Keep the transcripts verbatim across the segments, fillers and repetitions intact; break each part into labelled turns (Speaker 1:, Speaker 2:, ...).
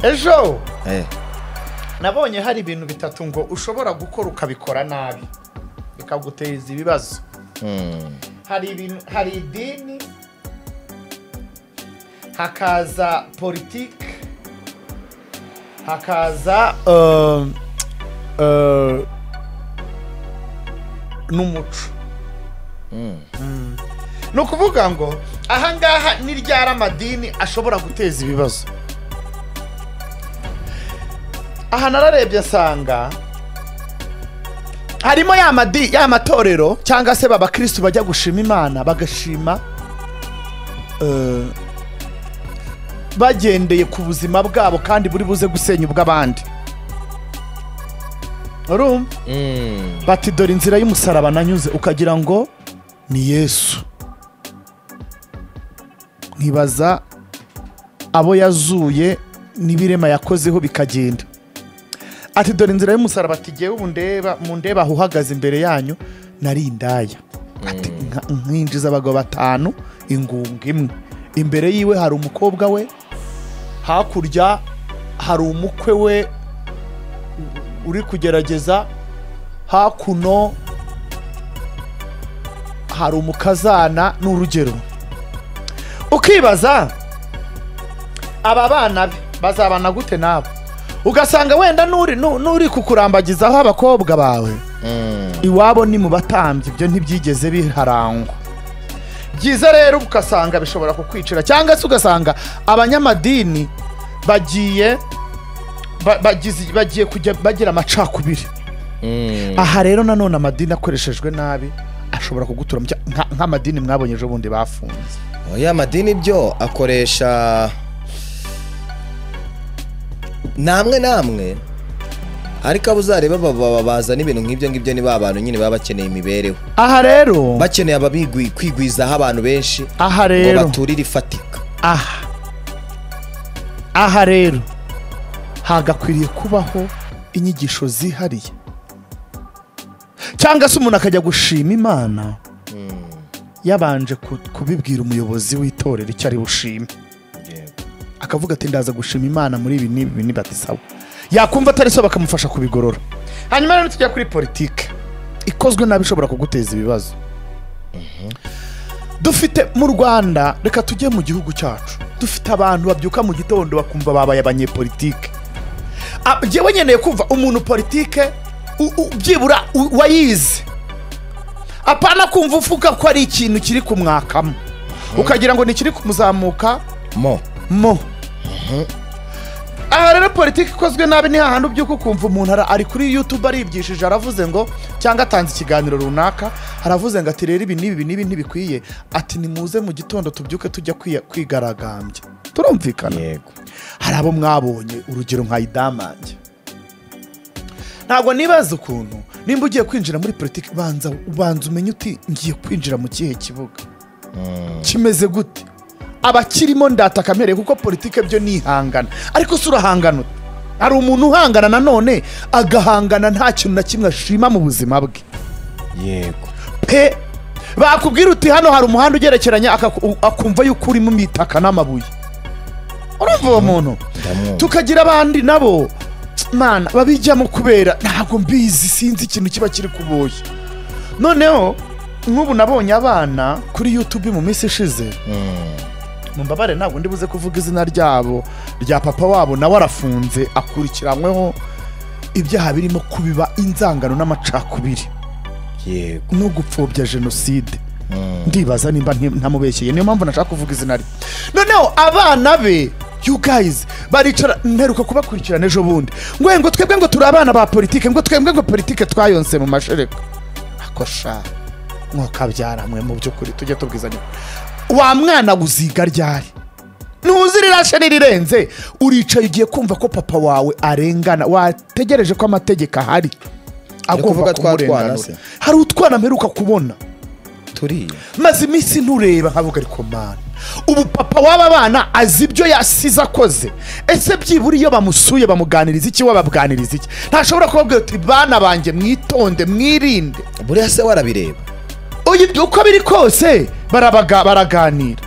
Speaker 1: ejo
Speaker 2: eh
Speaker 1: nabonye hari ibintu bitatu ngo ushobora gukora ukabikora nabi bikaguteza ibibazo.
Speaker 2: mm.
Speaker 1: hari ibintu hari idini, hakaza politiki, hakaza uh, uh, n'umuco.
Speaker 2: mm.
Speaker 1: mm. ni ukuvuga ngo ahangaha ni ryari amadini ashobora guteza ibibazo. aha nararebye asanga harimo ya madi ya matorero cyangwa se baba Kristo bajya gushima Imana bagashima uh, bagendeye ku buzima bwabo kandi buri buze gusenya ubw'abandi. urumva
Speaker 2: mm.
Speaker 1: bati dore inzira y'umusaraba nanyuze, ukagira ngo ni Yesu. nkibaza abo yazuye n'ibirema yakozeho bikagenda. ati dore inzira y'umusaraba, ati gewe ubu ndeba mu ndeba aho uhagaze imbere yanyu nari indaya. ati nkinjiza abagabo batanu ingunga imwe, imbere yiwe hari umukobwa we, hakurya hari umukwe we uri kugerageza, hakuno hari umukazana n'urugero. ukibaza aba bana be bazabana gute nabo? ugasanga wenda nuri nuri kukurambagizaho abakobwa bawe
Speaker 2: mm.
Speaker 1: iwabo ni mu batambyi, ibyo ntibyigeze biharangwa. byiza rero ugasanga bishobora kukwicira, cyangwa se ugasanga abanyamadini bagiye bagize bagiye kujya bagira amacakubiri.
Speaker 2: mm.
Speaker 1: aha rero nanone amadini akoreshejwe nabi ashobora kugutura nk'amadini mwabonye ejo bundi bafunze.
Speaker 2: oya amadini byo akoresha namwe namwe, ariko abuzareba bababaza n'ibintu nk'ibyo ngibyo ni ba bantu nyine baba bakeneye imibereho.
Speaker 1: aha rero
Speaker 2: bakeneye ababigwi kwigwizaho abantu benshi,
Speaker 1: aha rero
Speaker 2: ngo baturire ifatika.
Speaker 1: aha aha rero hagakwiriye kubaho inyigisho zihariye, cyangwa se umuntu akajya gushima Imana
Speaker 2: mm.
Speaker 1: yabanje kubibwira umuyobozi w'itorero icyo ari bushime.
Speaker 2: yeah.
Speaker 1: akavuga ati ndaza gushima Imana muri ibi n'ibi nibatisawa, yakumva atari so bakamufasha kubigorora. hanyuma rero tujya kuri politike ikozwe nabi ishobora kuguteza ibibazo.
Speaker 2: mm-hmm.
Speaker 1: dufite mu Rwanda, reka tujye mu gihugu cyacu, dufite abantu babyuka mu gitondo bakumva babaye abanyepolitike. jewe nkeneye kumva umuntu politike byibura wayize, apana kumva ufuka ko ari ikintu kiri kumwakamo ukagira ngo ni kiri kumuzamuka
Speaker 2: mo
Speaker 1: mo. aha rero politiki ikozwe nabi ni hahandi ubyuka ukumva umuntu ari kuri YouTube aribyishije, aravuze ngo cyangwa atanze ikiganiro runaka, aravuze ngo ati rero ibi n'ibi n'ibi ntibikwiye, ati nimuze mu gitondo tubyuke tujya kwigaragambya. turumvikana?
Speaker 2: yego.
Speaker 1: hari abo mwabonye urugero nka Idamange. ntabwo nibaza ukuntu nimba ugiye kwinjira muri politiki banza ubanza umenye uti ngiye kwinjira mu kihe kibuga
Speaker 2: mm.
Speaker 1: kimeze gute, abakirimo ndatakamere, kuko politike byo nihangana. ariko se urahangana, hari umuntu uhangana nanone agahangana nta kintu na kimwe ashima mu buzima bwe.
Speaker 2: yego
Speaker 1: pe bakubwira uti hano hari umuhanda ugerekeranya akumva yuko urimo imitaka n'amabuye. urumva uwo muntu? tukagira abandi nabo mana babijyamo kubera ntabwo mbizi, sinzi ikintu kiba kiri kuboye. noneho nk'ubu nabonye abana kuri YouTube mu minsi ishize, mumbabare ntabwo ndi buze kuvuga izina ryabo, rya papa wabo nawe arafunze akurikiranyweho ibyaha birimo kubiba inzangano n'amacakubiri,
Speaker 2: yego,
Speaker 1: no gupfobya jenoside. ndibaza nimba ntamubeshyeye, niyo mpamvu nashaka kuvuga izina rye. noneho abana be, you guys, baricara mperuka kubakurikirana ejo bundi ngo ngo twebwe ngo turi abana ba politike, ngo twebwe ngo politike twayonse mu mashereka. akosha mwokabyara mwe mu byukuri tujye tubwizanya, wa mwana uziga ryari? ntuzirira rirenze, uricaye ugiye kumva ko papa wawe arengana, wategereje ko amategeko ahari agomba kumurenganura. hari utwana mperuka kubona
Speaker 2: turi
Speaker 1: maze iminsi ntureba nkavuga ariko mana, ubu papa w'aba bana azi ibyo yasize akoze. ese byibura iyo bamusuye bamuganiriza iki, wababwaniriza iki? ntashobora kubabwira uti bana banjye mwitonde mwirinde.
Speaker 2: buriya se warabireba?
Speaker 1: uko biri kose barabaga baraganira,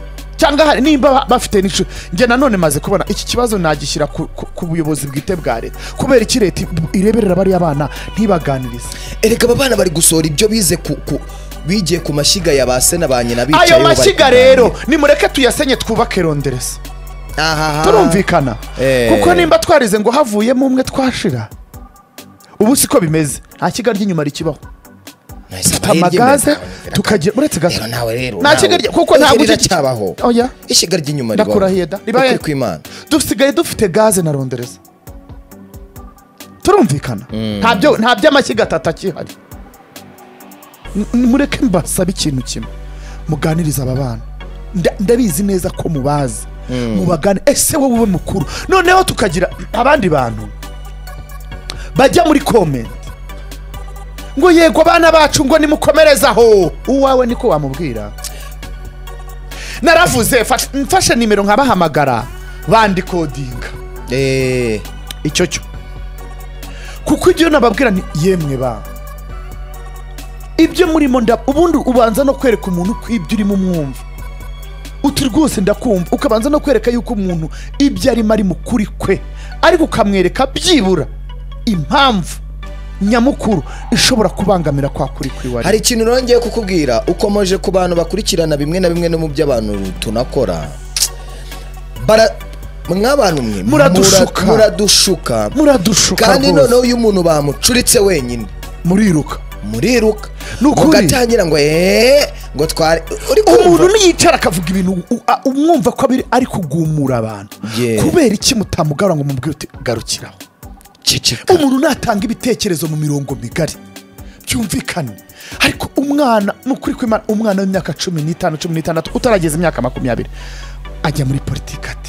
Speaker 1: cyangwa hari nimba bafite n'icu nge nanone maze kubona iki kibazo nagishyira ku, ku, ku buyobozi bwite bwa leta kubera iki leta ireberera bari abana ntibaganirize
Speaker 2: ereka aba bana bari gusora ibyo bize ku, ku bigiye ku mashyiga ya ba se na ba nyina bicaye
Speaker 1: ayo mashyiga rero nimureke tuyasenye twubake rondereza turumvikana
Speaker 2: Eh.
Speaker 1: kuko nimba twarize ngo havuyemo umwe twashira ubu siko bimeze nta kiga ry'inyuma rikibaho amagaze tukagira uretse gato
Speaker 2: rero nawe rero
Speaker 1: nta kiga rya- kuko ntabwo
Speaker 2: ugira cyabaho
Speaker 1: oya
Speaker 2: ishiga ry'inyuma
Speaker 1: ndakurahiye da ribaye
Speaker 2: ribaye kw'Imana
Speaker 1: dusigaye dufite gaze na rondereza turumvikana ntabyo nta by'amashyiga atatu akihari N- mureke mbasaba ikintu kimwe muganiriza aba bana Nda- ndabizi neza ko mubazi mubagane ese wowe ube mukuru noneho tukagira abandi bantu bajya muri comment ngo yego abana bacu ngo nimukomerezaho uwawe niko wamubwira naravuze fa- mfashe nimero nkabahamagara bandikodinga
Speaker 2: eh
Speaker 1: icyo cyo kuko ibyo nababwira ni yemwe ba ibyo murimo nda ubundi ubanza no kwereka umuntu ko ibyo urimo umwumva uti rwose ndakumva ukabanza no kwereka yuko umuntu ibyo arimo ari mukuri kwe ariko ukamwereka byibura impamvu nyamukuru ishobora kubangamira kwa kuri kuri wari
Speaker 2: hari ikintu nongeye kukubwira ukomeje ku bantu bakurikirana bimwe na bimwe no mu by'abantu tunakora bara mw'abantu mwe
Speaker 1: Muradushuka.
Speaker 2: muradushuka
Speaker 1: muradushuka
Speaker 2: kandi
Speaker 1: rwose.
Speaker 2: noneho uyu muntu bamucuritse wenyine
Speaker 1: muriruka
Speaker 2: muriruka
Speaker 1: Nukuri.
Speaker 2: mugatangira ngo eh ngo tware uri
Speaker 1: umuntu
Speaker 2: kumva
Speaker 1: niyicara akavuga ibintu u- a- umwumva ko abiri ari kugumura abantu
Speaker 2: Yeah.
Speaker 1: kubera iki mutamugara ngo mubwire uti garukiraho
Speaker 2: cicika
Speaker 1: umuntu natanga ibitekerezo mu mirongo migari byumvikane ariko umwana nukuri kw'Imana umwana w'imyaka cumi n'itanu cumi n'itandatu utarageza imyaka makumyabiri ajya muri politiki ati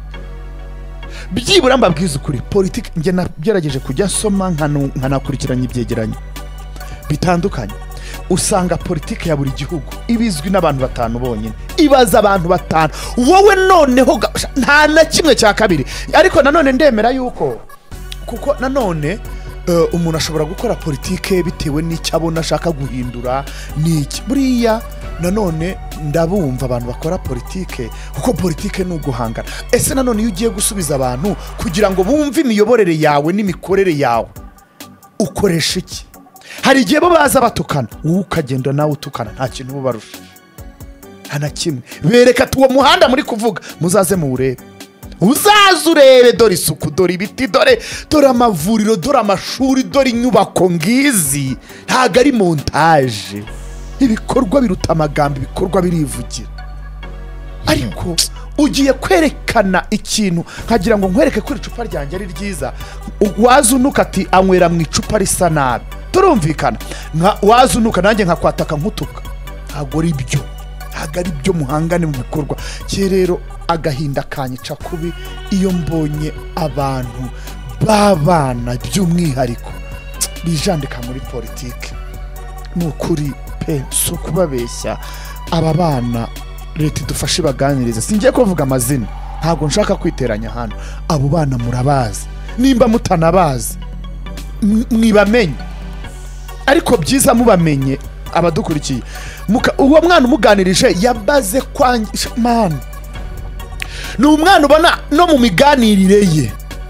Speaker 1: byibura mbabwiza ukuri politiki njye nagerageje kujya nsoma nkanu- nkanakurikiranya ibyegeranyo bitandukanye usanga politiki ya buri gihugu ibizwi n'abantu batanu bonyine ibaza abantu batanu wowe noneho ga- nta na kimwe cya kabiri ariko nanone ndemera yuko kuko nanone eh, umuntu ashobora gukora politike bitewe n'icyo abona ashaka guhindura n'iki buriya nanone ndabumva abantu bakora politike kuko politike ni uguhangana ese nanone iyo ugiye gusubiza abantu kugira ngo bumve imiyoborere yawe n'imikorere yawe ukoresha iki hari igihe bo baza batukana wowe ukagenda nawe utukana nta kintu uba ubarusha nta na kimwe bereka ati uwo muhanda muri kuvuga muzaze muwurebe uzaze urebe dore isuku dore ibiti dore dore amavuriro dore amashuri dore inyubako ngizi ntago ari montage ibikorwa biruta amagambo ibikorwa birivugira ariko ugiye kwerekana ikintu nkagira ngo nkwereke ko icupa ryanjye ari ryiza waza unuka ati anywera mu icupa risa nabi turumvikana Nka- waza unuka nanjye nkakwataka nkutuka ntabwo ari byo ntabwo ari byo muhangane mu bikorwa cye rero agahinda kanyica kubi iyo mbonye abantu b'abana by'umwihariko bijandika muri politiki ni ukuri pe si ukubabeshya aba bana leta idufashe ibaganirize singiye kuvuga amazina ntabwo nshaka kwiteranya hano abo bana murabazi nimba mutanabazi m- mwibamenye ariko byiza mubamenye abadukurikiye Muka- uwo mwana umuganirije yabaze kwangisha mani ni umwana ubona no mu miganirire ye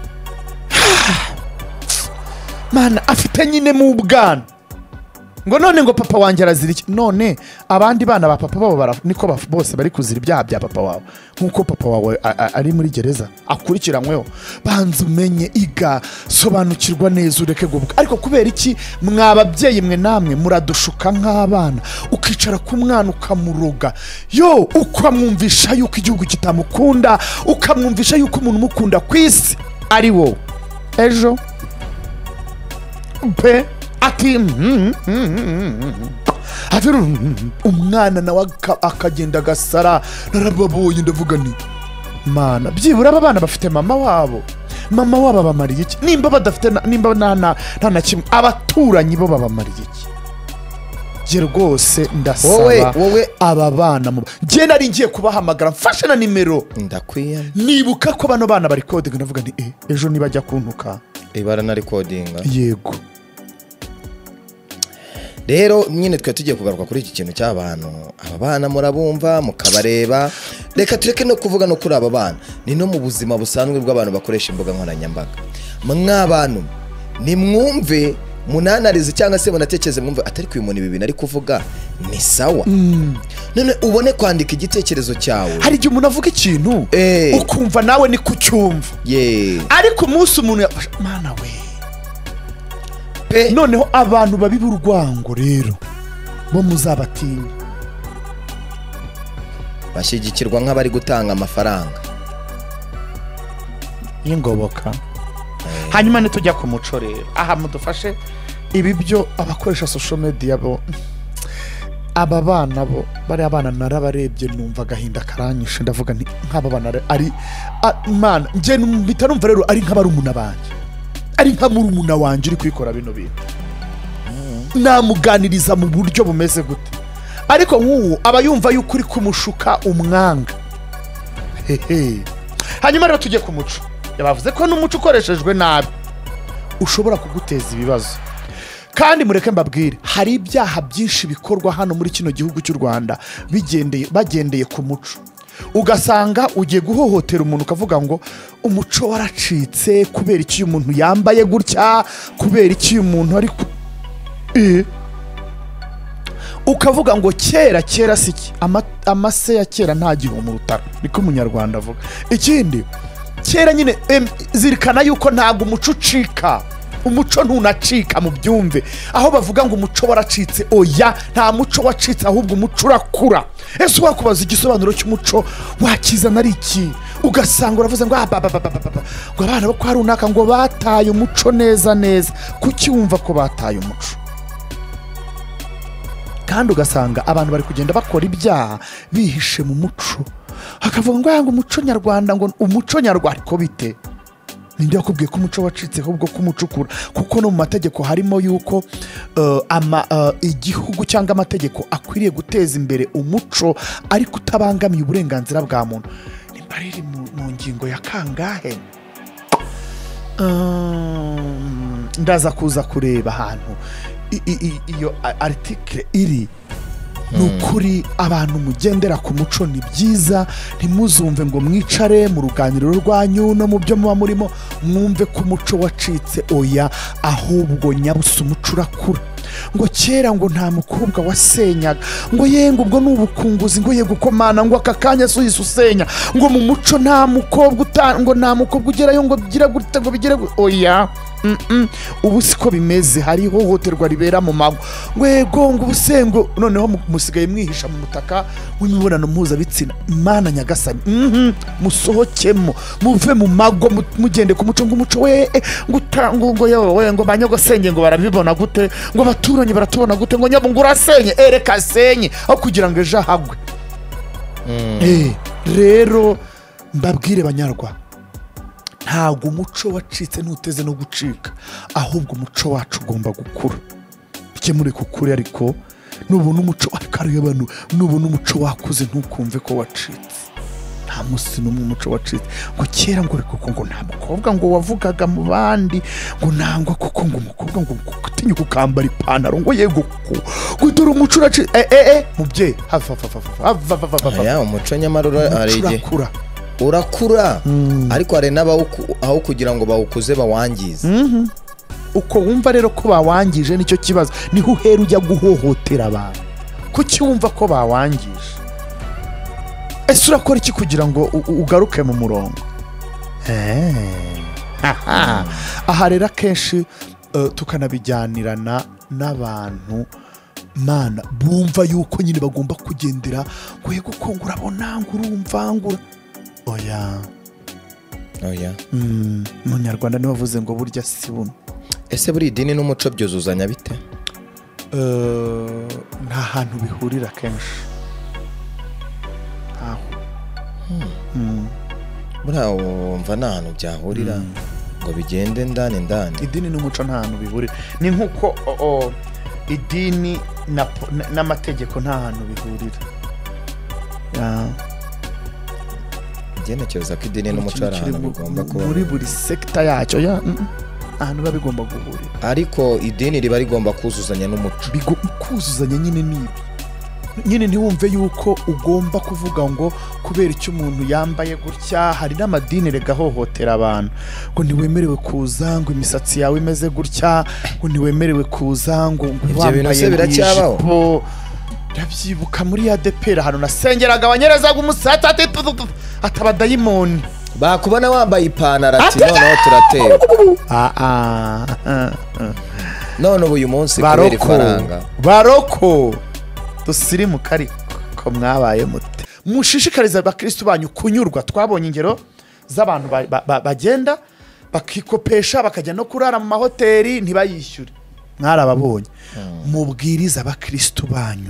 Speaker 1: mana afite nyine mu bwana ngo none ngo papa wanjye arazira iki none abandi bana ba papa babo bara- niko baf- bose bari kuzira ibyaha bya papa wawe nk'uko papa wawe a- a- ari muri gereza akurikiranyweho banza umenye iga sobanukirwa neza ureke gubwa ariko kubera iki mwababyeyi mwe namwe muradushuka nk'abana ukicara ku mwana ukamuroga yo ukamwumvisha yuko igihugu kitamukunda ukamwumvisha yuko umuntu umukunda ku isi ari wowe ejo pe ati mm, mm, mm, mm. ati mm, umwana nawe aka- akagenda agasara narababonye ndavuga ni mana byibura aba bana bafite mama wabo mama wabo babamariye iki nimba badafite na- nimba nta na- nta na kimwe abaturanyi bo babamariye iki jye rwose
Speaker 2: wowe
Speaker 1: ndasaba
Speaker 2: wowe
Speaker 1: aba bana mu- jye nari ngiye kubahamagara mfashe na nimero
Speaker 2: ndakwiye
Speaker 1: nibuka ko bano bana bari kodinga ndavuga nti eh, ejo nibajya kuntuka
Speaker 2: ibara na recording
Speaker 1: yego
Speaker 2: rero nyine twe tugiye kugaruka kuri iki kintu cy'abantu aba bana murabumva mukabareba reka tureke no kuvuga no kuri aba bana ni no mu buzima busanzwe bw'abantu bakoresha imbuga nkoranyambaga mw'abantu nimwumve munanarize cyangwa se munatekereze mwumve atari uyu muntu ibi bintu ari kuvuga ni sawa none ubone kwandika igitekerezo cyawe
Speaker 1: hari igihe umuntu avuga ikintu
Speaker 2: Eh.
Speaker 1: ukumva nawe ni kucyumva
Speaker 2: ye
Speaker 1: ariko umunsi umuntu yafashe mana we
Speaker 2: pe
Speaker 1: noneho abantu babi b'urwango rero bo muzabatinya
Speaker 2: bashyigikirwa nk'abari gutanga amafaranga
Speaker 1: y'ingoboka hanyuma nitujya ku muco rero aha mudufashe ibi byo abakoresha social media bo aba bana bo bari abana narabarebye numva agahinda karanyishe ndavuga nti nk'aba bana ari a- mana nje mpita numva rero ari nk'abarumuna banjye ari nka murumuna wanjye uri kwikora bino bintu namuganiriza mu buryo bumeze gute ariko nk'uwo aba yumva yuko uri kumushuka umwanga hehe hanyuma rero tujye ku muco yabavuze ko n'umuco ukoreshejwe nabi ushobora kuguteza ibibazo kandi mureke mbabwire hari ibyaha byinshi bikorwa hano muri kino gihugu cy'u Rwanda bigendeye bagendeye ku muco ugasanga ugiye guhohotera umuntu ukavuga ngo umuco waracitse kubera iki uyu muntu yambaye gutya kubera iki uyu muntu ari ku- eh ukavuga ngo kera kera siki Ama- amase ya kera nta gihoma urutara niko umunyarwanda avuga ikindi kera nyine em, zirikana yuko ntago umuco ucika umuco ntunacika mu byumve aho bavuga ngo umuco waracitse oya nta muco wacitse ahubwo umuco urakura ese wakubaza igisobanuro cy'umuco wakizana ari iki ugasanga uravuze ngo ah, ba, ba, ba, ba, ba, ba, ngo abana bo kwa runaka ngo bataye umuco neza neza kuki wumva ko bataye umuco kandi ugasanga abantu bari kugenda bakora ibyaha bihishe mu muco hakavuga ngo ngo umuco nyarwanda ngo umuco nyarwanda ko bite ninde yakubwiye ko umuco wacitse ahubwo ko umucukura kuko no mu mategeko harimo yuko uh, ama uh, igihugu cyangwa amategeko akwiriye guteza imbere umuco ariko utabangamiye uburenganzira bwa muntu nimba riri mu, mu ngingo ya kangahe um, ndaza kuza kureba ahantu I- i- i- iyo a- article iri nukuri abantu mugendera ku muco ni byiza ntimuzumve ngo mwicare mu ruganiriro rwanyu no mu byo muba murimo mwumve ko umuco wacitse oya ahubwo nyabusa umuco urakura ngo kera ngo nta mukobwa wasenyaga ngo yengo ubwo ni ubukunguzi ngo yego komana ngo aka kanya suyise usenya ngo mu muco nta mukobwa uta ngo nta mukobwa ugerayo ngo bigira gute ngo bigire gu- oya Mm -mm. ubu siko bimeze hari ihohoterwa ribera mu mago ngwego ngo ubusengo noneho mu- musigaye mwihisha mu mutaka w'imibonano mpuzabitsina mana nyagasani mhm musohokemo muve mu mago mu- mugende ku muco ngo umuco we eh, ngo uta- ngo ngo yewe ngo banyogosenge ngo barabibona gute ngo baturanye baratubona gute ngo nyabo ngo urasenye ereka senye aho kugira ngo ejo hagwe eh rero mbabwire banyarwa ntabwo umuco wacitse ntuteze no gucika ahubwo umuco wacu ugomba gukura bike muri kukuri ariko nubona umuco ariko ari abantu nubona umuco wakuze ntukumve ko wacitse nta musi n'umwe umuco wacitse ngo kera ngo ariko ngo nta mukobwa ngo wavugaga mu bandi ngo nangwa kuko ngo umukobwa ngo gutinyuka ukambara ipantaro ngo yego ko ngo dore umuco uracitse eh eh eh mubyeyi hava hava hava hava hava
Speaker 2: aya umuco nyamara ura- ari igihe
Speaker 1: urakura
Speaker 2: urakura ariko hari n'abawuku- aho kugira ngo bawukuze bawangize
Speaker 1: Mhm. uko wumva rero ko bawangije nicyo kibazo niho uhera ujya guhohotera abantu kuki wumva ko bawangije ese urakora iki kugira ngo u- u- ugaruke mu murongo Eh. Aha. aha rero akenshi uh, tukanabijyanirana n'abantu mana bumva yuko nyine bagomba kugendera ngo yego ko ngo urabona ngo urumva ngo ura- oya
Speaker 2: oya
Speaker 1: Mm, umunyarwanda niwe wavuze ngo burya si buno
Speaker 2: ese buri idini n'umuco byuzuzanya bite
Speaker 1: Eh, nta hantu bihurira kenshi ntaho Mm.
Speaker 2: buriya wumva nta hantu byahurira ngo bigende ndani ndani
Speaker 1: idini n'umuco nta hantu bihurira ni nk'uko o- o, idini na po- na- n'amategeko nta hantu bihurira Ya.
Speaker 2: ngenekereza ko idini n'umuco ari
Speaker 1: Ikintu kiri
Speaker 2: ahantu
Speaker 1: mu-
Speaker 2: bigomba
Speaker 1: mu-
Speaker 2: kuba
Speaker 1: muri buri sekita yacyo ya mm, mm. ahantu biba bigomba guhurira,
Speaker 2: ariko idini riba rigomba kuzuzanya n'umuco,
Speaker 1: kuzuzanya nyine n'ibi nyine. Ntiwumve yuko ugomba kuvuga ngo kubera icyo umuntu yambaye gutya, hari n'amadini rega hohotera abantu ngo ntiwemerewe kuza ngo imisatsi yawe imeze gutya, ngo ntiwemerewe kuza ngo
Speaker 2: wambaye ijipo.
Speaker 1: Ndabyibuka muri ya depera hano nasengeraga abanyerezaga umusatsi ati ataba dayimoni
Speaker 2: bakubona wambaye ipantaro ati noneho turatera. None ubu uyu munsi kubera ifaranga
Speaker 1: baroko dusirimu kari ko mwabaye mute. Mushishikariza abakristo banyu kunyurwa. Twabonye ingero z'abantu bagenda bakikopesha bakajya no kurara mu mahoteli ntibayishyure, mwarababonye. Mubwiriza abakristo banyu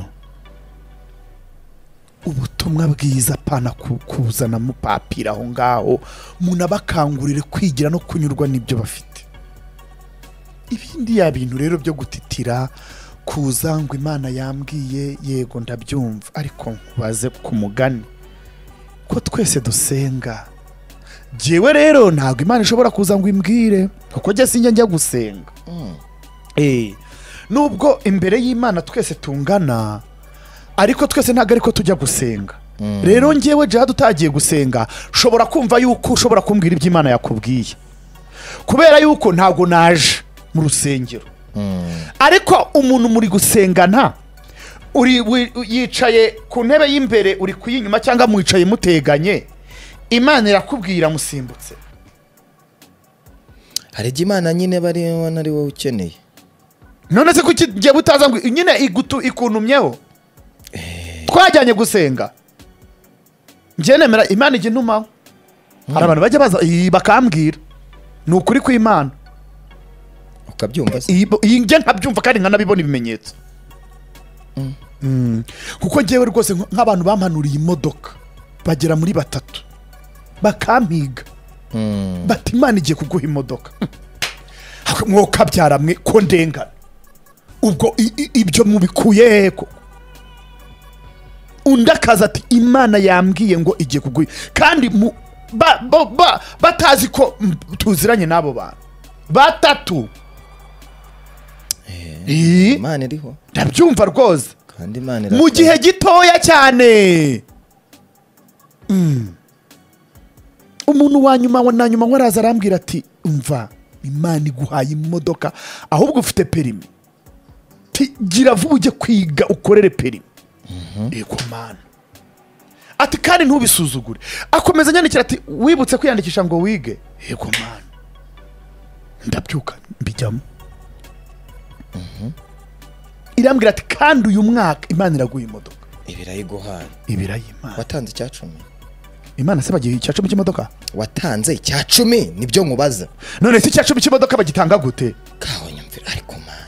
Speaker 1: ubutumwa bwiza, pana kuzana mupapira aho ngaho, munabakangurire kwigira no kunyurwa n'ibyo bafite. Ibindi ya bintu rero byo gutitira kuza ngo Imana yambwiye, yego ndabyumva, ariko nkubaze ku mugani ko twese dusenga. Jewe rero ntabwo Imana ishobora kuza ngo imbwire, kuko jye sinjya njya gusenga. Eh, nubwo imbere y'Imana twese tungana, ariko twese ntabwo ariko tujya gusenga. Rero njyewe Jihad utagiye gusenga, shobora kumva yuko ushobora kumbwira ibyo Imana yakubwiye, kubera yuko ntabwo naje mu rusengero. Ariko umuntu muri gusengana, uri yicaye ku ntebe y'imbere, uri kuyinyuma cyangwa mwicaye muteganye, Imana irakubwira musimbutse.
Speaker 2: Hari Imana nyine bari ari wowe ukeneye.
Speaker 1: None se kuki ngiye butaza ngo nyine igutu ikuntumyeho twajyanye gusenga? Ngiye nemera Imana ije ntumaho. Hari abantu bajya baza bakambwira ni ukuri ku Imana,
Speaker 2: ukabyumva se?
Speaker 1: Iyi nge nkabyumva kandi nkanabibona ibimenyetso. Kuko ngewe rwose nk'abantu bampanuriye imodoka bagera muri batatu bakampiga, bati Imana igiye kuguha imodoka. Mwokabyara mwe ko ndengana, ubwo ibyo mubikuye heko? Undi akaza ati Imana yambwiye ngo igiye kuguha, kandi batazi ko tuziranye n'abo bantu batatu.
Speaker 2: Imana iriho,
Speaker 1: ndabyumva rwose,
Speaker 2: kandi Imana
Speaker 1: mu gihe gitoya cyane. Umuntu wa nyuma na nyuma waraza arambwira ati umva Imana iguhaye imodoka, ahubwo ufite perimi, gira vuba ujye kwiga ukorere perimi. Yego Mana. Ati kandi ntubisuzugure. Akomeza nyandikira ati wibutse kwiyandikisha ngo wige. Yego Mana. Ndabyuka mbijyamo. Irambwira ati kandi uyu mwaka Imana iraguha imodoka.
Speaker 2: Ibirayiguhaye.
Speaker 1: Ibirayimana.
Speaker 2: Watanze icyacumi.
Speaker 1: Imana se bagiye icyacumi cy'imodoka?
Speaker 2: Watanze icyacumi nibyo nkubaza.
Speaker 1: None se icyacumi cy'imodoka bagitanga gute?
Speaker 2: Kaho nyumvira ariko Mana.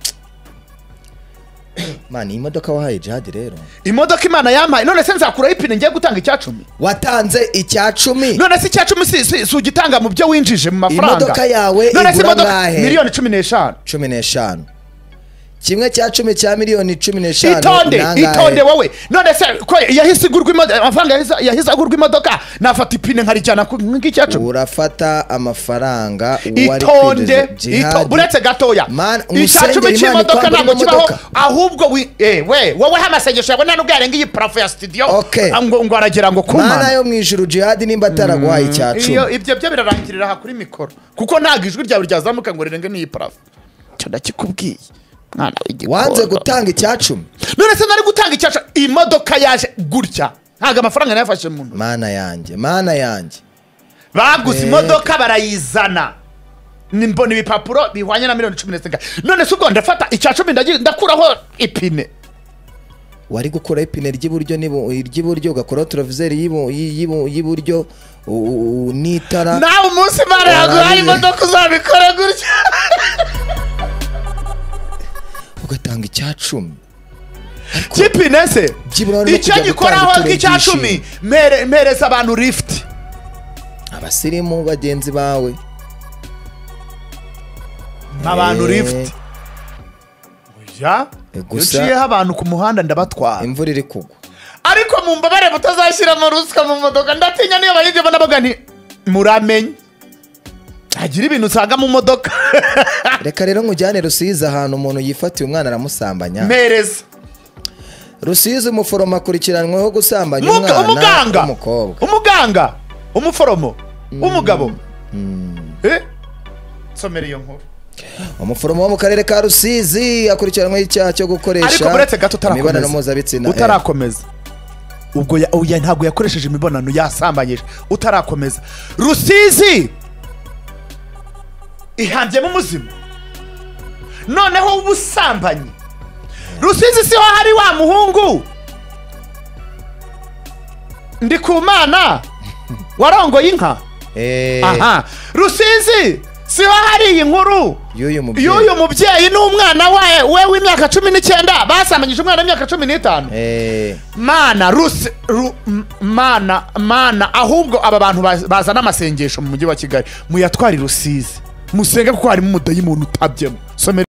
Speaker 2: Mana imodoka wahaye Jihad rero.
Speaker 1: Imodoka Imana yampaye, none se nzakura ipine ngiye gutanga icyacumi?
Speaker 2: Watanze icyacumi.
Speaker 1: None se icyacumi si si ugitanga mu byo winjije mu mafaranga.
Speaker 2: Imodoka yawe igura ngahe?
Speaker 1: Miliyoni cumi n'eshanu.
Speaker 2: cumi n'eshanu. Kimwe cya cumi cya miliyoni cumi n'eshanu.
Speaker 1: Itonde, itonde wowe. None se ko yahise igurwa imodoka, amafaranga yahise agurwa imodoka, nafata ipine nkarijyana nk'icyacumi.
Speaker 2: Urafata amafaranga
Speaker 1: wari kwinjiza Jihad. Buretse gatoya. Icyacumi cy'imodoka ntabwo kibaho, ahubwo eh we wowe hamasengesho yawe nta nubwo yarenga iyi parafo ya studio ngo ngo aragira ngo kumana.
Speaker 2: Mana yo mwijuru Jihad nimba ataraguhaye icyacumi.
Speaker 1: Iyo ibyo byo birarangirira ha kuri mikoro, kuko ntago ijwi ryawe ryazamuka ngo rirenge n'iyi parafo. Cyo ndakikubwiye.
Speaker 2: Wanze gutanga icyacumi.
Speaker 1: None se nari gutanga icyacu, imodoka yaje gutya ntago amafaranga nayafashe mu ntoki.
Speaker 2: Mana yanjye, Mana yanjye.
Speaker 1: Baguze imodoka barayizana, nimbona ibipapuro bihwanye na miliyoni cumi n'eshanu. None se ubwo ndafata icyacumi ndakuraho ipine.
Speaker 2: Wari gukora ipine ry'iburyo nibo ry'iburyo ugakora televiseri y'iburyo n'itara.
Speaker 1: Nawe umunsi Imana yaguhaye imodoka uzabikora gutya.
Speaker 2: Ugatanga icyacumi.
Speaker 1: Kipine se icyo gikoraho nk'icyacumi, mpereza abantu lift.
Speaker 2: Abasirimu bagenzi bawe
Speaker 1: abantu lift. Oya, uciyeho abantu ku muhanda ndabatwara.
Speaker 2: Imvura iri kugwa.
Speaker 1: Ariko mu mbabare mutazashyira mu ruswa mu modoka, ndatinya niyo bayije banavuga nti muramenye. hagira ibintu usanga mu modoka.
Speaker 2: Reka rero nkujyane Rusizi ahantu umuntu yifatiye umwana aramusambanya.
Speaker 1: Mpereza.
Speaker 2: Rusizi umuforomo akurikiranweho gusambanya
Speaker 1: Muga-
Speaker 2: umwana
Speaker 1: umuganga
Speaker 2: w'umukobwa.
Speaker 1: umuganga umuforomo w'umugabo. Eh? Somera iyo nkuru.
Speaker 2: Umuforomo wo mu karere ka Rusizi akurikiranweho icyaha cyo gukoresha
Speaker 1: Ariko buretse gato
Speaker 2: imibonano
Speaker 1: utarakomeza.
Speaker 2: mpuzabitsina.
Speaker 1: Utarakomeza. Ubwo ya- oya ntabwo yakoresheje imibonano yasambanyije. Utarakomeza. Rusizi ihambyemo umuzima. Noneho ubusambanyi. Rusizi siho hari wa muhungu Ndikumana warongoye inka.
Speaker 2: Eh,
Speaker 1: Aha. Rusizi siho hari iyi nkuru
Speaker 2: y'uyu mubyeyi.
Speaker 1: y'uyu mubyeyi n'umwana we we w'imyaka cumi n'icyenda basambanyije umwana w'imyaka cumi n'itanu.
Speaker 2: Eh,
Speaker 1: Mana Rusi ru, m- mana mana ahubwo aba bantu baz- bazana amasengesho mu mujyi wa Kigali muyatwari Rusizi musenge kuko harimo umudayimoni utabyemo. Somera